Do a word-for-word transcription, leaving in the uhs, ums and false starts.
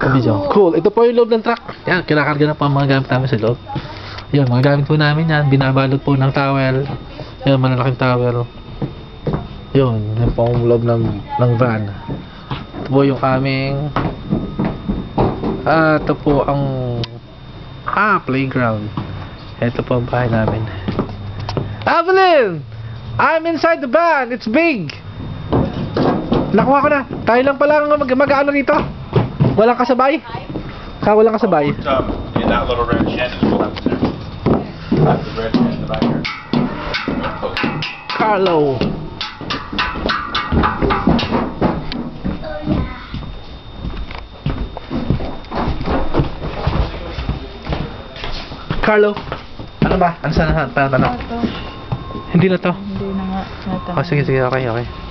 Video. Cool. Ito po yung loob ng truck. Yan, kinakarga na po ang mga gamit namin sa loob. Yan, mga gamit po namin yan. Binabalot po ng towel. Yan, malalaking towel. Yun, yan po ang loob ng, ng van. Ito po yung aming ah, ito po ang ah, playground. Ito po ang bahay namin. Evelyn! I'm inside the van. It's big. Nakuha ko na. Tayo lang pala mag mag-ano rito. Walang kasabay. Ka walang kasabay. In that little red shed is what I'm saying. That's the red shed in the back here. Carlo. Carlo. Ano ba? Ano sana? Tanong. Hindi na to. Hindi na nga. Oh, sige, sige. Okay, okay.